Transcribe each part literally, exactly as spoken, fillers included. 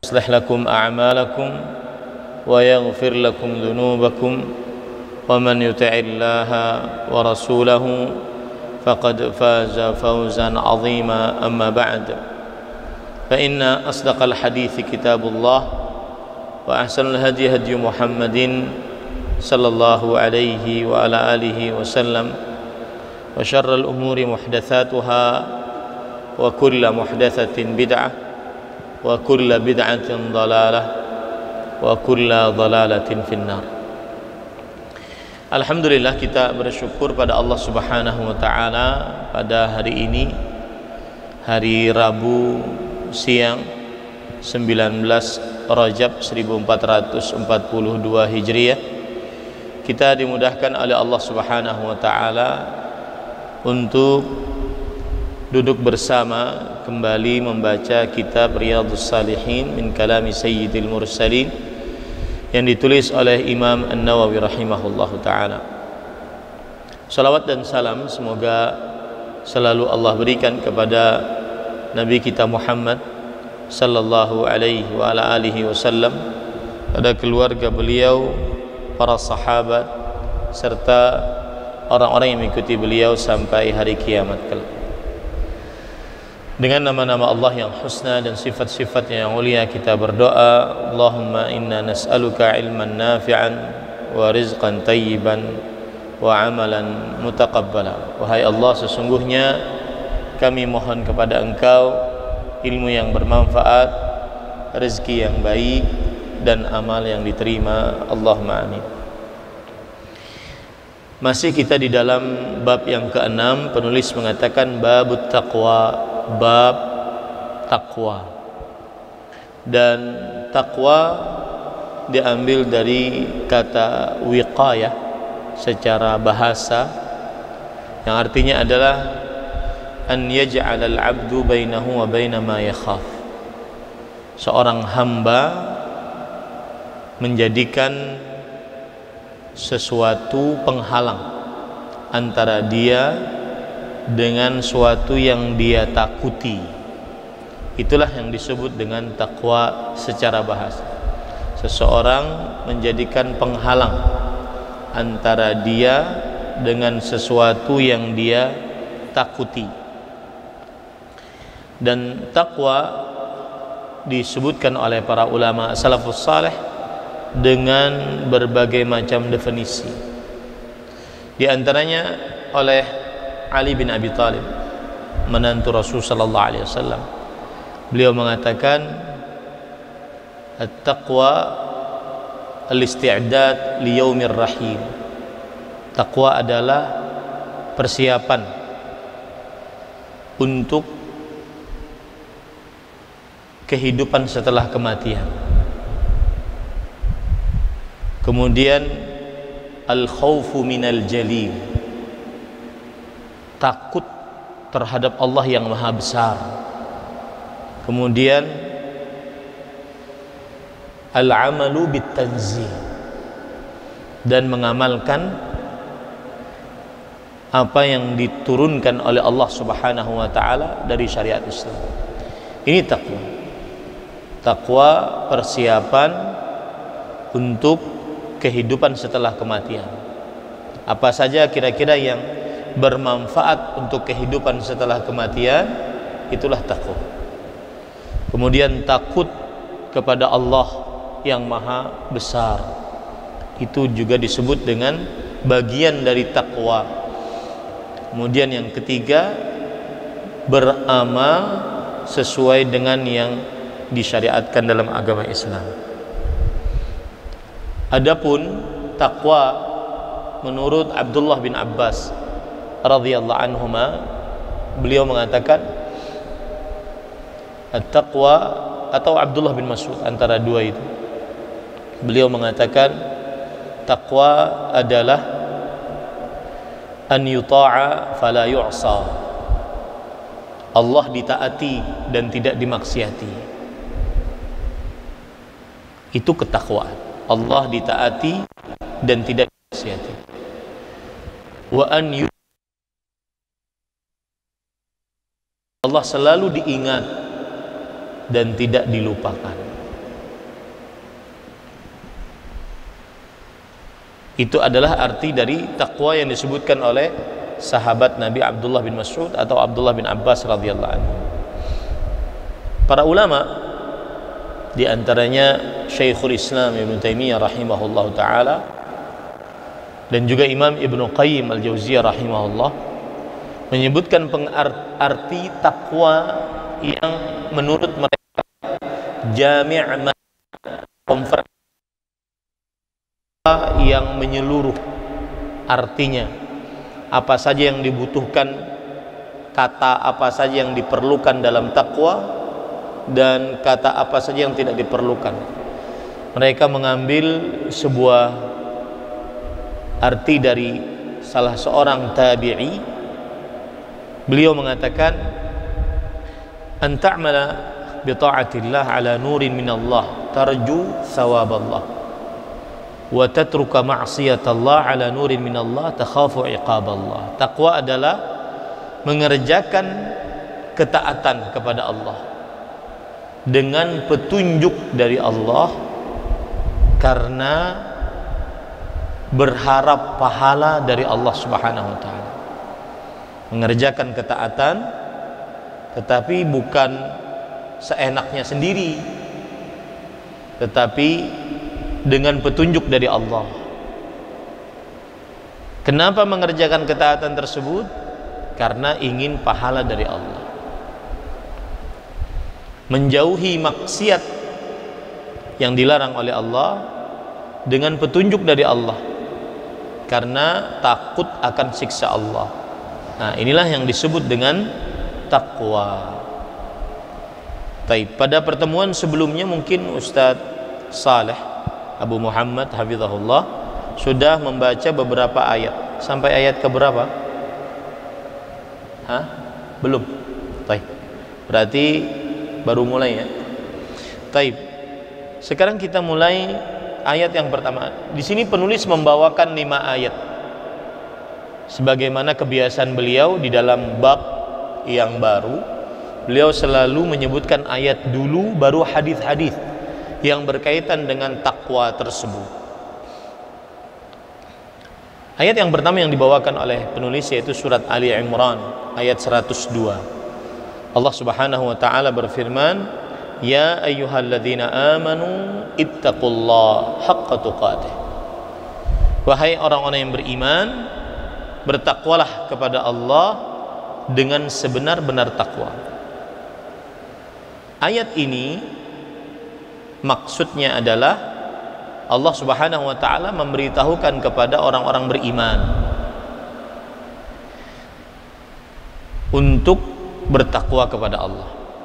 يصلح لكم أعمالكم ويغفر لكم ذنوبكم ومن يطع الله ورسوله فقد فاز فوزا عظيما أما بعد فإن أصدق الحديث كتاب الله وأحسن الهدي هدي محمد صلى الله عليه وعلى آله وسلم وشر الأمور محدثاتها وكل محدثة بدعة وكل بدعة ضلالة وكل ضلالة في النار. Alhamdulillah, kita bersyukur pada Allah Subhanahu wa taala pada hari ini, hari Rabu siang sembilan belas Rajab seribu empat ratus empat puluh dua Hijriah, kita dimudahkan oleh Allah Subhanahu wa taala untuk duduk bersama kembali membaca kitab Riyadhus Shalihin min kalami Sayyidil Mursalin yang ditulis oleh Imam An-Nawawi rahimahullahu ta'ala. Salawat dan salam semoga selalu Allah berikan kepada Nabi kita Muhammad sallallahu alaihi wa ala alihi wasallam, pada keluarga beliau, para sahabat, serta orang-orang yang mengikuti beliau sampai hari kiamat kelak. Dengan nama-nama Allah yang husna dan sifat-sifatnya yang mulia, kita berdoa, Allahumma inna nas'aluka ilman nafi'an wa rizqan tayyiban wa amalan mutaqabbala. Wahai Allah, sesungguhnya kami mohon kepada Engkau ilmu yang bermanfaat, rezeki yang baik, dan amal yang diterima. Allahumma amin. Masih kita di dalam bab yang keenam. Penulis mengatakan babut taqwa, bab takwa. Dan takwa diambil dari kata wiqayah secara bahasa, yang artinya adalah an yaj'al al-'abdu bainahu wa baina ma yakhaf. Seorang hamba menjadikan sesuatu penghalang antara dia dengan suatu yang dia takuti. Itulah yang disebut dengan takwa secara bahasa. Seseorang menjadikan penghalang antara dia dengan sesuatu yang dia takuti. Dan takwa disebutkan oleh para ulama salafus saleh dengan berbagai macam definisi. Di antaranya oleh Ali bin Abi Thalib, menantu Rasul sallallahu alaihi wasallam. Beliau mengatakan, at-taqwa al-isti'dad li yaumir rahim. Takwa adalah persiapan untuk kehidupan setelah kematian. Kemudian al-khawfu minal jalil, takut terhadap Allah yang maha besar. Kemudian al-amalu bit-tanzih, dan mengamalkan apa yang diturunkan oleh Allah Subhanahu wa taala dari syariat Islam. Ini takwa. Takwa persiapan untuk kehidupan setelah kematian. Apa saja kira-kira yang bermanfaat untuk kehidupan setelah kematian, itulah takwa. Kemudian takut kepada Allah yang maha besar, itu juga disebut dengan bagian dari takwa. Kemudian yang ketiga, beramal sesuai dengan yang disyariatkan dalam agama Islam. Adapun takwa menurut Abdullah bin Abbas radhiyallahu anhuma, beliau mengatakan at-taqwa, atau Abdullah bin Mas'ud, antara dua itu, beliau mengatakan takwa adalah an yuta'a fala yu'sa, Allah ditaati dan tidak dimaksiati. Itu ketakwaan, Allah ditaati dan tidak dimaksiati. Wa an yu, Allah selalu diingat dan tidak dilupakan. Itu adalah arti dari takwa yang disebutkan oleh sahabat Nabi Abdullah bin Mas'ud atau Abdullah bin Abbas radhiyallahu anhu. Para ulama di antaranya Syekhul Islam Ibnu Taimiyah rahimahullah taala dan juga Imam Ibnu Qayyim Al-Jauziyah rahimahullah menyebutkan pengarti takwa yang menurut mereka jami' konferensi yang menyeluruh, artinya apa saja yang dibutuhkan, kata apa saja yang diperlukan dalam takwa, dan kata apa saja yang tidak diperlukan. Mereka mengambil sebuah arti dari salah seorang tabi'i. Beliau mengatakan, an ta'mala bi ta'atillah ala nurin minallah tarju thawaballah wa tatruka ma'siyatallah ala nurin minallah takhafu iqaballah. Takwa adalah mengerjakan ketaatan kepada Allah dengan petunjuk dari Allah karena berharap pahala dari Allah Subhanahu wa taala. Mengerjakan ketaatan tetapi bukan seenaknya sendiri, tetapi dengan petunjuk dari Allah. Kenapa mengerjakan ketaatan tersebut? Karena ingin pahala dari Allah. Menjauhi maksiat yang dilarang oleh Allah dengan petunjuk dari Allah karena takut akan siksa Allah. Nah, inilah yang disebut dengan takwa. Taib. Pada pertemuan sebelumnya mungkin Ustadz Saleh Abu Muhammad hafizahullah sudah membaca beberapa ayat. Sampai ayat ke berapa? Hah? Belum. Taib. Berarti baru mulai ya. Taib. Sekarang kita mulai ayat yang pertama. Di sini penulis membawakan lima ayat. Sebagaimana kebiasaan beliau di dalam bab yang baru, beliau selalu menyebutkan ayat dulu baru hadis-hadis yang berkaitan dengan takwa tersebut. Ayat yang pertama yang dibawakan oleh penulis yaitu surat Ali Imran ayat seratus dua. Allah Subhanahu wa taala berfirman, "Ya ayyuhalladzina amanu ittaqullaha haqqa tuqatih." Wahai orang-orang yang beriman, bertakwalah kepada Allah dengan sebenar-benar takwa. Ayat ini maksudnya adalah Allah Subhanahu wa taala memberitahukan kepada orang-orang beriman untuk bertakwa kepada Allah.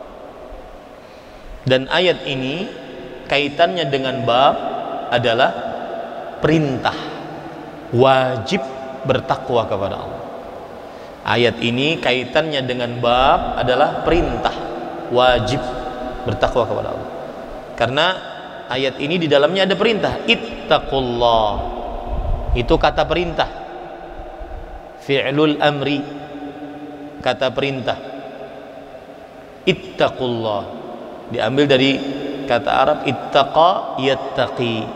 Dan ayat ini kaitannya dengan bab adalah perintah wajib bertakwa kepada Allah. Ayat ini kaitannya dengan bab adalah perintah wajib bertakwa kepada Allah. Karena ayat ini di dalamnya ada perintah, ittaqullah. Itu kata perintah. Fi'lul amri, kata perintah. Ittaqullah diambil dari kata Arab ittaqa yattaqi.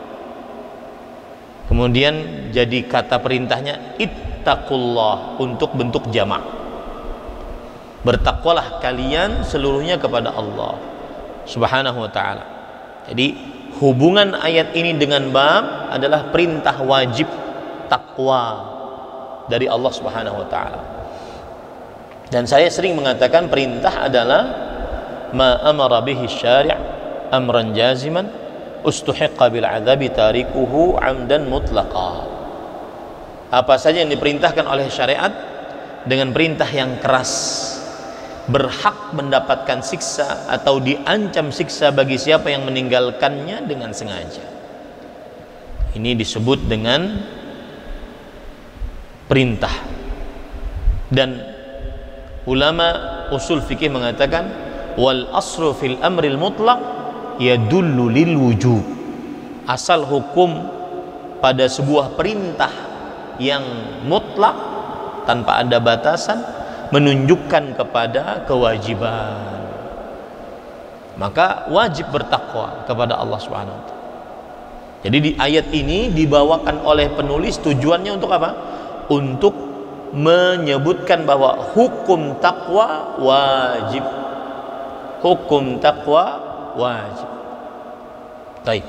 Kemudian jadi kata perintahnya ittaqullah untuk bentuk jamak. Bertakwalah kalian seluruhnya kepada Allah Subhanahu wa ta'ala. Jadi hubungan ayat ini dengan bab adalah perintah wajib takwa dari Allah Subhanahu wa ta'ala. Dan saya sering mengatakan perintah adalah ma amara bihi syari' amran jaziman ustuhiqqa bil adzabi tarikuhu amdan mutlaqa. Apa saja yang diperintahkan oleh syariat dengan perintah yang keras, berhak mendapatkan siksa atau diancam siksa bagi siapa yang meninggalkannya dengan sengaja. Ini disebut dengan perintah. Dan ulama usul fikih mengatakan wal asru fil amril mutlaq yadullu lil wujub. Asal hukum pada sebuah perintah yang mutlak tanpa ada batasan menunjukkan kepada kewajiban. Maka wajib bertakwa kepada Allah Subhanahu wa taala. Jadi di ayat ini dibawakan oleh penulis tujuannya untuk apa? Untuk menyebutkan bahwa hukum takwa wajib. Hukum takwa wajib. Baik.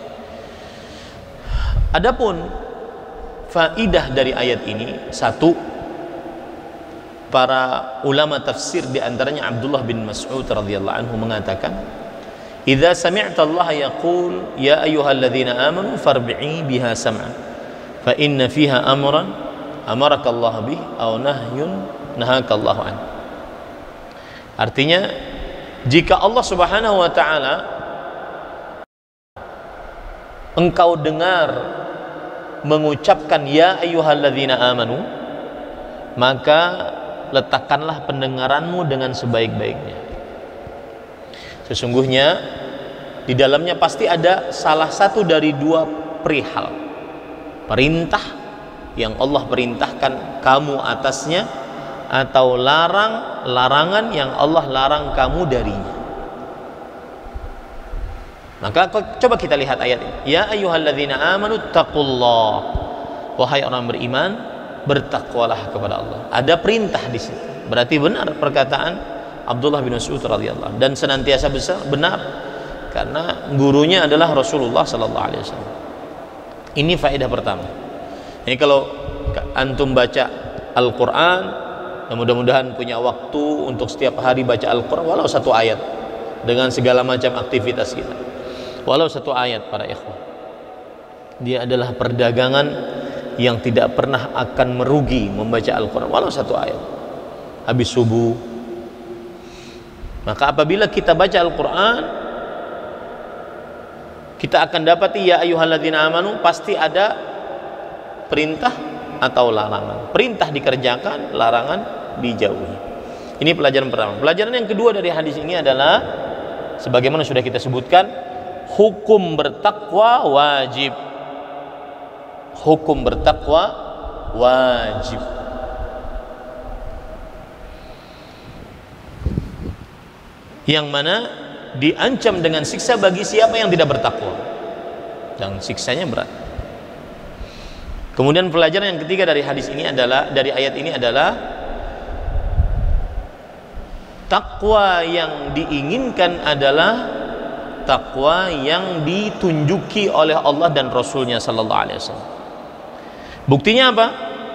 Adapun faidah dari ayat ini, satu, para ulama tafsir di antaranya Abdullah bin Mas'ud radhiyallahu anhu mengatakan, "Idza sami'ta Allah yaqul ya ayyuhalladzina amanu farbi'i biha sam'a fa inna fiha amran amaraka Allah bih aw nahyun nahaka Allah an." Artinya, jika Allah Subhanahu wa taala engkau dengar mengucapkan ya ayyuhalladzina amanu, maka letakkanlah pendengaranmu dengan sebaik-baiknya. Sesungguhnya di dalamnya pasti ada salah satu dari dua perihal. Perintah yang Allah perintahkan kamu atasnya, atau larang larangan yang Allah larang kamu darinya. Maka coba kita lihat ayat ini. Ya ayyuhalladzina amanu taqullah. Wahai orang beriman, bertakwalah kepada Allah. Ada perintah di situ. Berarti benar perkataan Abdullah bin Mas'ud radhiyallahu, dan senantiasa besar benar karena gurunya adalah Rasulullah sallallahu alaihi wasallam. Ini faedah pertama. Ini kalau antum baca Al-Qur'an, dan mudah-mudahan punya waktu untuk setiap hari baca Al-Qur'an walau satu ayat dengan segala macam aktivitas kita. Walau satu ayat para ikhwan. Dia adalah perdagangan yang tidak pernah akan merugi membaca Al-Quran walau satu ayat habis subuh. Maka apabila kita baca Al-Quran, kita akan dapati ya ayyuhalladzina amanu, pasti ada perintah atau larangan. Perintah dikerjakan, larangan dijauhi. Ini pelajaran pertama. Pelajaran yang kedua dari hadis ini adalah, sebagaimana sudah kita sebutkan, hukum bertakwa wajib. Hukum bertakwa wajib. Yang mana diancam dengan siksa bagi siapa yang tidak bertakwa, dan siksanya berat. Kemudian pelajaran yang ketiga dari hadis ini adalah, dari ayat ini adalah, takwa yang diinginkan adalah takwa yang ditunjuki oleh Allah dan Rasulnya sallallahu alaihi wasallam. Buktinya apa?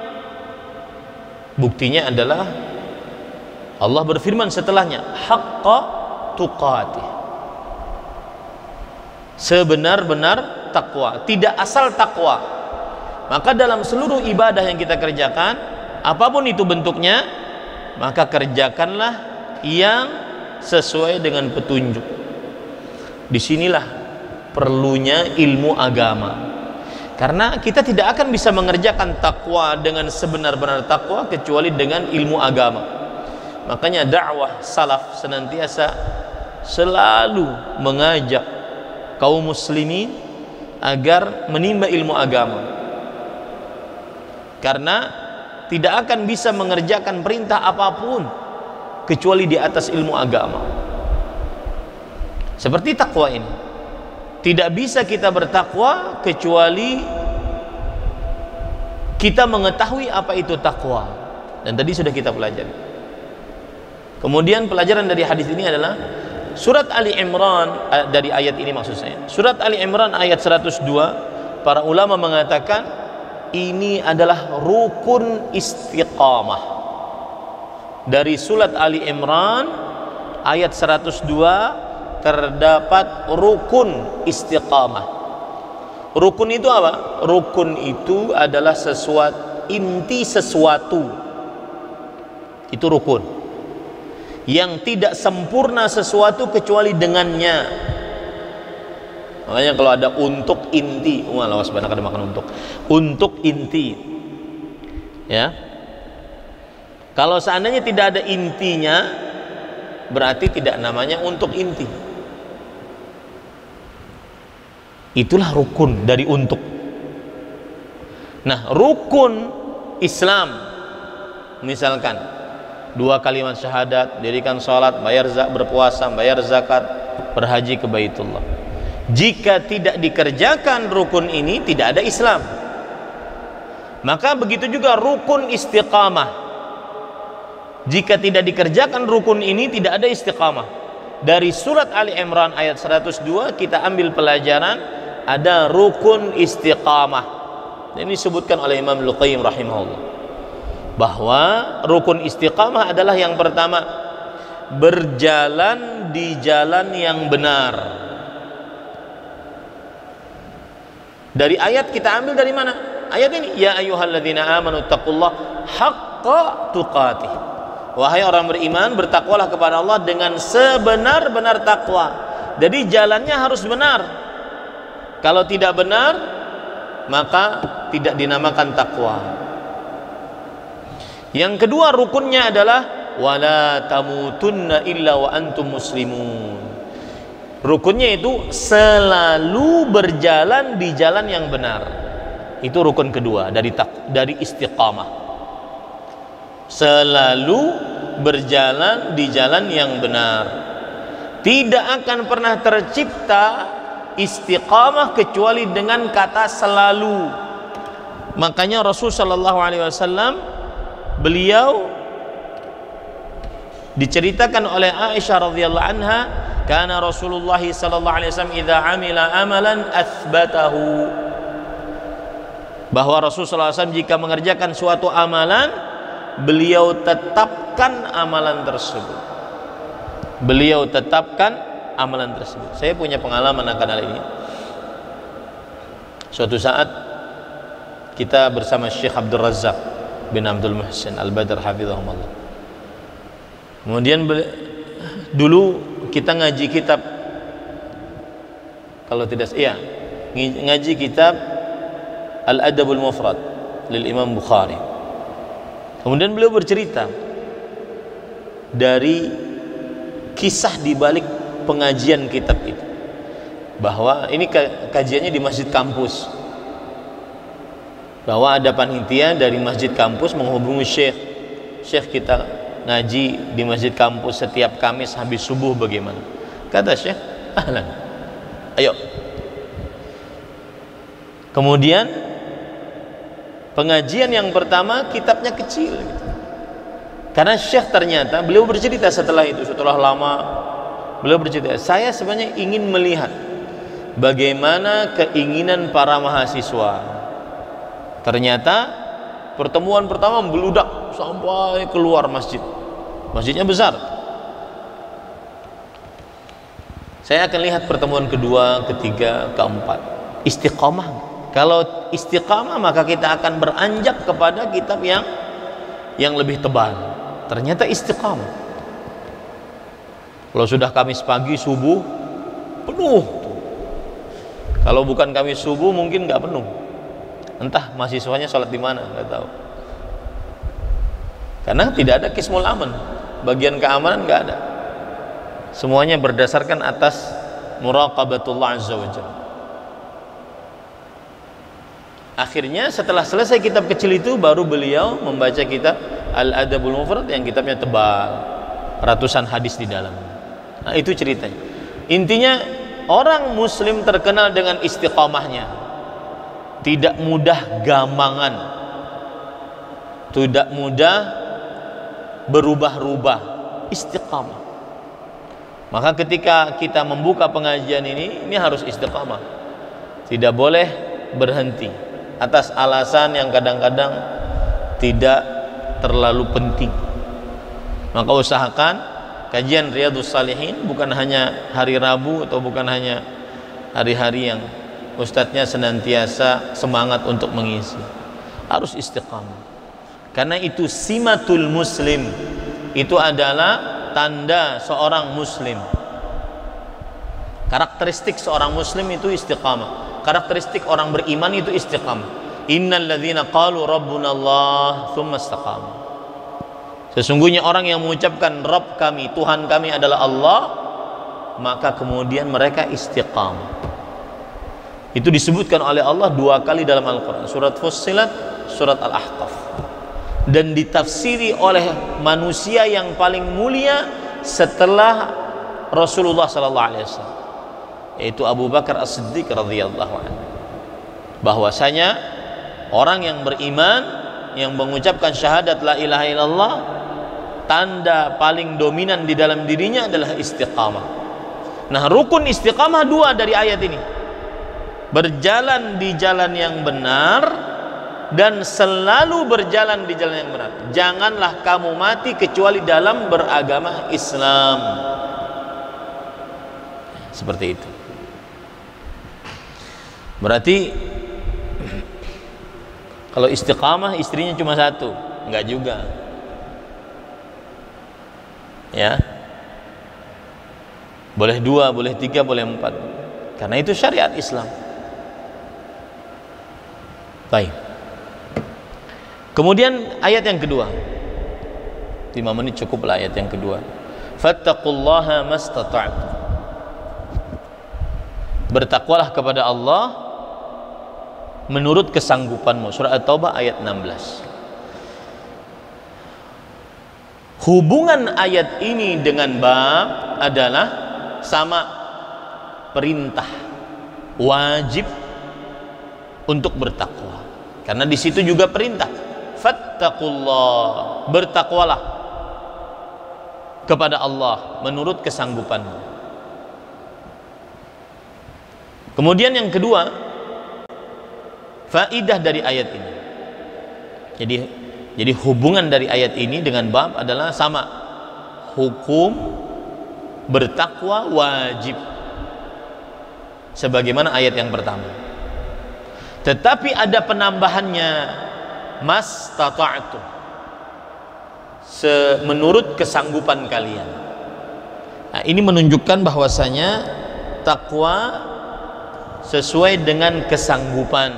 Buktinya adalah Allah berfirman setelahnya, haqqa tuqatih, sebenar-benar takwa, tidak asal takwa. Maka dalam seluruh ibadah yang kita kerjakan, apapun itu bentuknya, maka kerjakanlah yang sesuai dengan petunjuk. Disinilah perlunya ilmu agama, karena kita tidak akan bisa mengerjakan takwa dengan sebenar-benar takwa kecuali dengan ilmu agama. Makanya dakwah salaf senantiasa selalu mengajak kaum muslimin agar menimba ilmu agama, karena tidak akan bisa mengerjakan perintah apapun kecuali di atas ilmu agama. Seperti takwa ini, tidak bisa kita bertakwa kecuali kita mengetahui apa itu takwa, dan tadi sudah kita pelajari. Kemudian pelajaran dari hadis ini adalah surat Ali Imran, dari ayat ini maksud saya, surat Ali Imran ayat seratus dua, para ulama mengatakan ini adalah rukun istiqamah. Dari surat Ali Imran ayat seratus dua terdapat rukun istiqamah. Rukun itu apa? Rukun itu adalah sesuatu, inti sesuatu. Itu rukun. Yang tidak sempurna sesuatu kecuali dengannya. Makanya kalau ada untuk inti, walau sebenarnya ada makan untuk. Untuk inti. Ya. Kalau seandainya tidak ada intinya, berarti tidak namanya untuk inti. Itulah rukun dari untuk. Nah, rukun Islam misalkan dua kalimat syahadat, dirikan sholat, bayar zakat, berpuasa, bayar zakat, berhaji ke Baitullah. Jika tidak dikerjakan rukun ini, tidak ada Islam. Maka begitu juga rukun istiqamah. Jika tidak dikerjakan rukun ini, tidak ada istiqamah. Dari surat Ali Imran ayat seratus dua kita ambil pelajaran ada rukun istiqamah. Ini disebutkan oleh Imam Al-Qayyim rahimahullah, bahwa rukun istiqamah adalah yang pertama, berjalan di jalan yang benar. Dari ayat kita ambil dari mana? Ayat ini, ya ayyuhalladzina amanu taqullaha haqqa tuqatih. Wahai orang beriman, bertakwalah kepada Allah dengan sebenar-benar takwa. Jadi jalannya harus benar. Kalau tidak benar, maka tidak dinamakan takwa. Yang kedua rukunnya adalah wala tamutunna illa wa antum muslimun. Rukunnya itu selalu berjalan di jalan yang benar. Itu rukun kedua dari tak, dari istiqamah. Selalu berjalan di jalan yang benar. Tidak akan pernah tercipta istiqamah kecuali dengan kata selalu. Makanya Rasul sallallahu alaihi wasallam, beliau diceritakan oleh Aisyah radhiyallahu anha, kana Rasulullah sallallahu alaihi wasallam idza amila amalan athbatahu, bahwa Rasul sallallahu alaihi wasallam jika mengerjakan suatu amalan, beliau tetapkan amalan tersebut. Beliau tetapkan amalan tersebut. Saya punya pengalaman akan hal ini. Suatu saat kita bersama Syekh Abdul Razak bin Abdul Muhsin Al-Badr hafizahumullah. Kemudian dulu kita ngaji kitab, kalau tidak iya, ngaji kitab Al-Adabul Mufrad lil Imam Bukhari. Kemudian beliau bercerita dari kisah di balik pengajian kitab itu, bahwa ini kajiannya di masjid kampus, bahwa ada panitia dari masjid kampus menghubungi syekh, syekh kita ngaji di masjid kampus setiap Kamis habis subuh, bagaimana? Kata syekh, ahlan, ayo. Kemudian pengajian yang pertama kitabnya kecil gitu. Karena syekh ternyata beliau bercerita setelah itu, setelah lama beliau bercerita, saya sebenarnya ingin melihat bagaimana keinginan para mahasiswa. Ternyata pertemuan pertama meludak sampai keluar masjid. Masjidnya besar. Saya akan lihat pertemuan kedua, ketiga, keempat. Istiqamah. Kalau istiqamah maka kita akan beranjak kepada kitab yang yang lebih tebal. Ternyata istiqamah. Kalau sudah Kamis pagi subuh penuh. Kalau bukan Kamis subuh mungkin nggak penuh. Entah mahasiswanya sholat di mana, nggak tahu. Karena tidak ada kismul aman, bagian keamanan nggak ada. Semuanya berdasarkan atas muraqabatullah azza wa jalla. Akhirnya setelah selesai kitab kecil itu, baru beliau membaca kitab Al-Adabul Mufrad yang kitabnya tebal, ratusan hadis di dalam. Nah, itu ceritanya. Intinya orang muslim terkenal dengan istiqamahnya, tidak mudah gamangan, tidak mudah berubah-ubah, istiqamah. Maka ketika kita membuka pengajian ini, ini harus istiqamah, tidak boleh berhenti atas alasan yang kadang-kadang tidak terlalu penting. Maka usahakan kajian Riyadhus Shalihin bukan hanya hari Rabu atau bukan hanya hari-hari yang ustadznya senantiasa semangat untuk mengisi. Harus istiqamah. Karena itu simatul muslim. Itu adalah tanda seorang muslim. Karakteristik seorang muslim itu istiqamah. Karakteristik orang beriman itu istiqamah. Innal ladzina qalu rabbuna Allah tsumma istaqamu. Sesungguhnya orang yang mengucapkan Rabb kami, Tuhan kami adalah Allah, maka kemudian mereka istiqamah. Itu disebutkan oleh Allah dua kali dalam Al-Quran, surat Fussilat, surat Al-Ahqaf, dan ditafsiri oleh manusia yang paling mulia setelah Rasulullah sallallahu alaihi wasallam, yaitu Abu Bakar As-Siddiq radhiyallahu anhu, bahwasanya orang yang beriman yang mengucapkan syahadat la ilaha illallah, tanda paling dominan di dalam dirinya adalah istiqamah. Nah, rukun istiqamah dua dari ayat ini: berjalan di jalan yang benar dan selalu berjalan di jalan yang benar. Janganlah kamu mati kecuali dalam beragama Islam. Seperti itu. Berarti kalau istiqamah istrinya cuma satu, enggak juga. Ya. Boleh dua, boleh tiga, boleh empat. Karena itu syariat Islam. Baik. Kemudian ayat yang kedua. lima menit cukuplah ayat yang kedua. Fattaqullaha mastata'tum. Bertakwalah kepada Allah menurut kesanggupanmu. Surah At-Taubah ayat enam belas. Hubungan ayat ini dengan bab adalah sama, perintah wajib untuk bertakwa. Karena di situ juga perintah, fattaqullah, bertakwalah kepada Allah menurut kesanggupanmu. Kemudian yang kedua, faidah dari ayat ini. Jadi jadi hubungan dari ayat ini dengan bab adalah sama, hukum bertakwa wajib sebagaimana ayat yang pertama. Tetapi ada penambahannya, mastata'tum, menurut kesanggupan kalian. Nah, ini menunjukkan bahwasanya takwa sesuai dengan kesanggupan,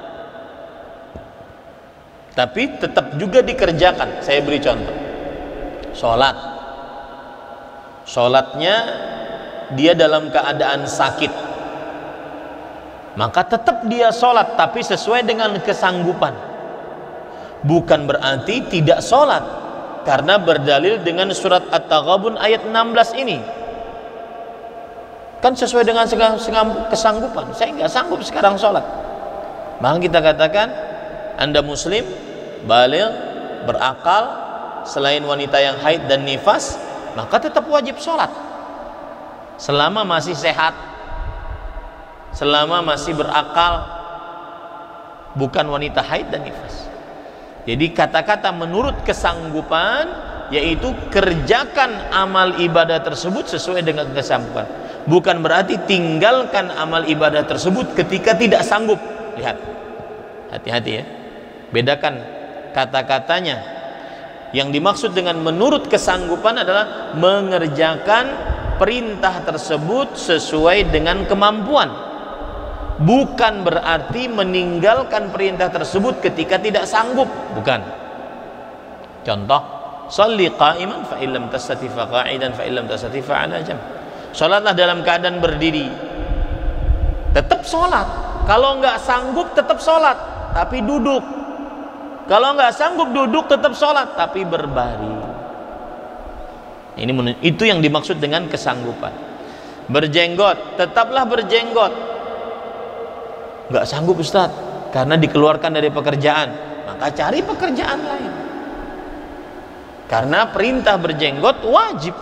tapi tetap juga dikerjakan. Saya beri contoh, sholat, sholatnya dia dalam keadaan sakit, maka tetap dia sholat, tapi sesuai dengan kesanggupan. Bukan berarti tidak sholat, karena berdalil dengan surat At-Taghabun ayat enam belas ini. Kan sesuai dengan kesanggupan. Saya nggak sanggup sekarang sholat, maka kita katakan Anda muslim, baligh, berakal, selain wanita yang haid dan nifas, maka tetap wajib sholat selama masih sehat, selama masih berakal, bukan wanita haid dan nifas. Jadi kata-kata menurut kesanggupan, yaitu kerjakan amal ibadah tersebut sesuai dengan kesanggupan. Bukan berarti tinggalkan amal ibadah tersebut ketika tidak sanggup. Lihat, hati-hati ya, bedakan kata-katanya. Yang dimaksud dengan menurut kesanggupan adalah mengerjakan perintah tersebut sesuai dengan kemampuan. Bukan berarti meninggalkan perintah tersebut ketika tidak sanggup. Bukan. Contoh, shalli qa'iman fa illam tastati fa qa'idan fa illam tastati fa 'ala jam. Sholatlah dalam keadaan berdiri. Tetap sholat. Kalau nggak sanggup tetap sholat, tapi duduk. Kalau nggak sanggup duduk tetap sholat, tapi berbaring. Ini itu yang dimaksud dengan kesanggupan. Berjenggot, tetaplah berjenggot. Nggak sanggup Ustaz, karena dikeluarkan dari pekerjaan, maka cari pekerjaan lain. Karena perintah berjenggot wajib.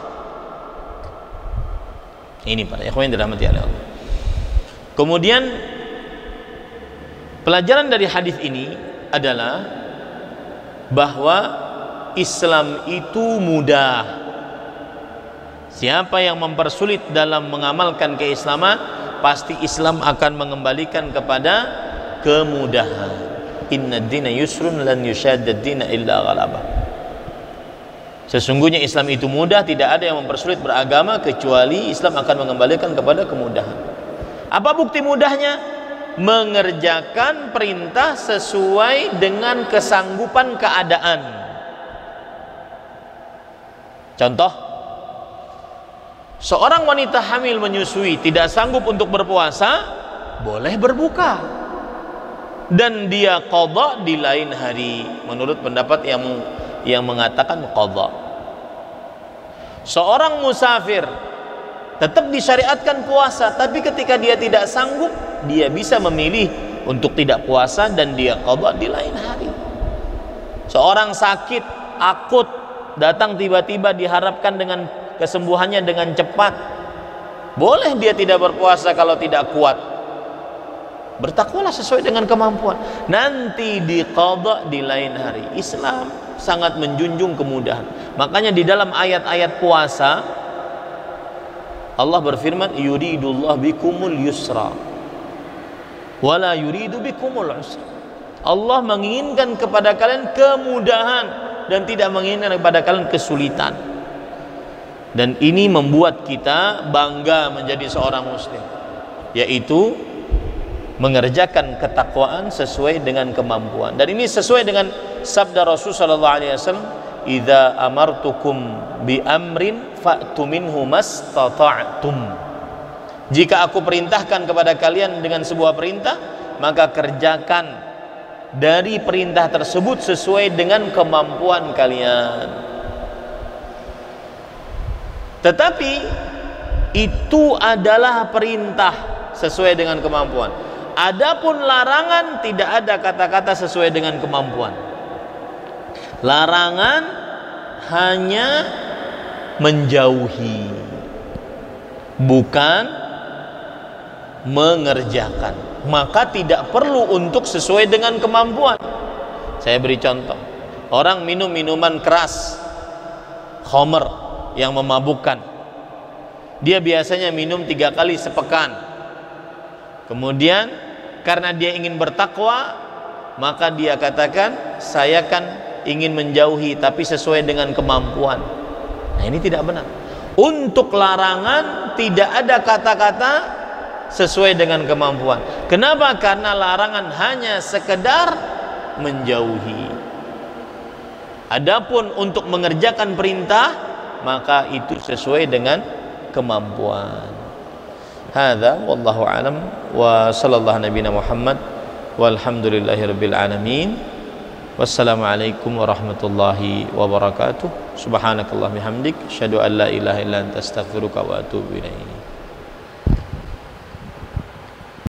Ini para ikhwan yang dirahmati oleh Allah. Kemudian pelajaran dari hadis ini adalah bahwa Islam itu mudah. Siapa yang mempersulit dalam mengamalkan keislaman, pasti Islam akan mengembalikan kepada kemudahan. Inna dina yusrun lan yushadda dina illa ghalabah. Sesungguhnya Islam itu mudah, tidak ada yang mempersulit beragama kecuali Islam akan mengembalikan kepada kemudahan. Apa bukti mudahnya? Mengerjakan perintah sesuai dengan kesanggupan keadaan. Contoh, seorang wanita hamil menyusui tidak sanggup untuk berpuasa, boleh berbuka dan dia qadha di lain hari menurut pendapat yang yang mengatakan qadha. Seorang musafir tetap disyariatkan puasa, tapi ketika dia tidak sanggup, dia bisa memilih untuk tidak puasa dan dia qadha di lain hari. Seorang sakit akut datang tiba-tiba, diharapkan dengan kesembuhannya dengan cepat, boleh dia tidak berpuasa kalau tidak kuat. Bertakwalah sesuai dengan kemampuan, nanti diqadha di lain hari. Islam sangat menjunjung kemudahan. Makanya di dalam ayat-ayat puasa Allah berfirman, yuridullah bikumul yusra wala yuridu bikumul usra. Allah menginginkan kepada kalian kemudahan dan tidak menginginkan kepada kalian kesulitan. Dan ini membuat kita bangga menjadi seorang muslim, yaitu mengerjakan ketakwaan sesuai dengan kemampuan. Dan ini sesuai dengan sabda Rasul sallallahu alaihi wasallam, "Idza amartukum bi amrin fa'tu minhu mastata'tum." Jika aku perintahkan kepada kalian dengan sebuah perintah, maka kerjakan dari perintah tersebut sesuai dengan kemampuan kalian. Tetapi itu adalah perintah sesuai dengan kemampuan. Adapun larangan, tidak ada kata-kata sesuai dengan kemampuan. Larangan hanya menjauhi, bukan mengerjakan. Maka tidak perlu untuk sesuai dengan kemampuan. Saya beri contoh. Orang minum minuman keras, khamr, yang memabukkan. Dia biasanya minum tiga kali sepekan. Kemudian karena dia ingin bertakwa, maka dia katakan, saya kan ingin menjauhi tapi sesuai dengan kemampuan. Nah, ini tidak benar. Untuk larangan tidak ada kata-kata sesuai dengan kemampuan. Kenapa? Karena larangan hanya sekedar menjauhi. Adapun untuk mengerjakan perintah, maka itu sesuai dengan kemampuan. Hadza wallahu alam wa sallallahu nabiyana Muhammad walhamdulillahirabbil alamin. Wassalamualaikum warahmatullahi wabarakatuh. Subhanakallah bihamdik, asyhadu an la ilaha illa anta astaghfiruka wa atubu ilaik.